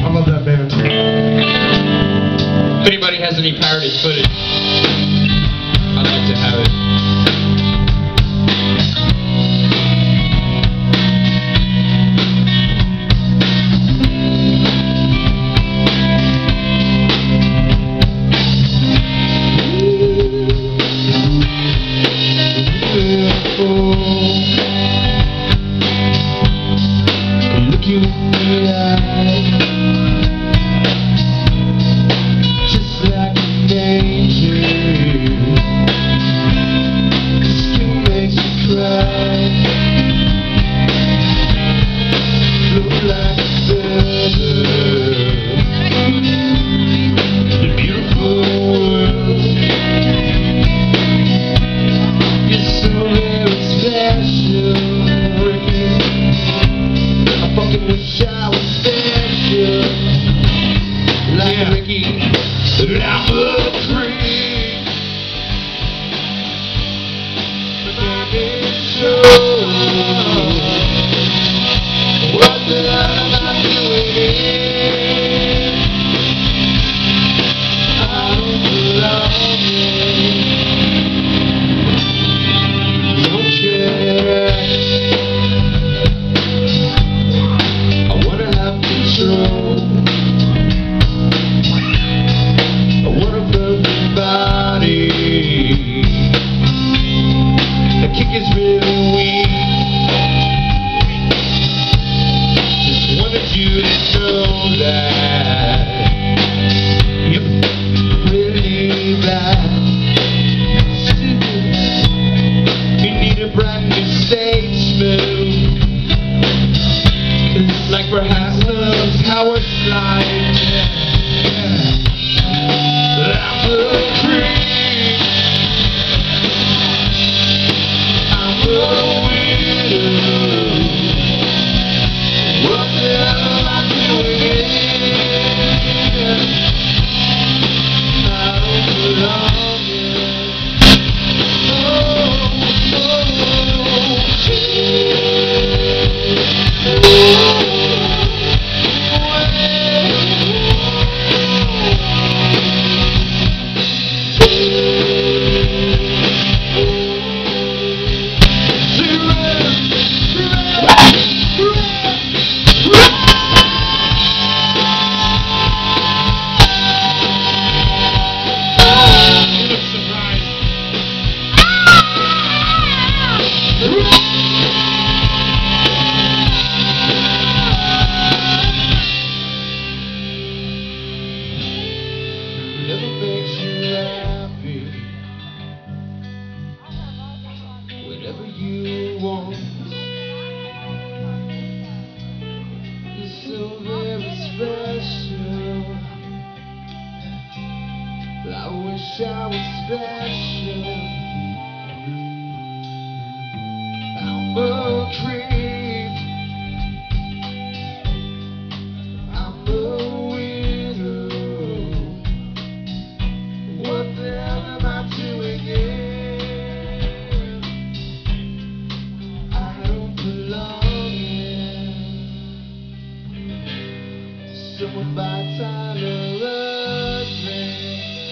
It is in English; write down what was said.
I love that band. If anybody has any pirated footage, I'd like to have it. Look you in the eye, just like an angel. Skin makes you cry, look like a feather. The beautiful world, you're so very special. I fucking wish I was special, like Ricky, but I'm a creep. But baby, show what the hell am I doing here? I don't belong here. Don't care. Is really weak. Just wanted you to know that you're really bad. You need a brand new stage move, 'cause like perhaps love's how it's like. I'm a creep. Whatever you want, you're so very special. I wish I was special. I'm a creep. I'm a weirdo. What the hell am I doing here? Someone by time to love me.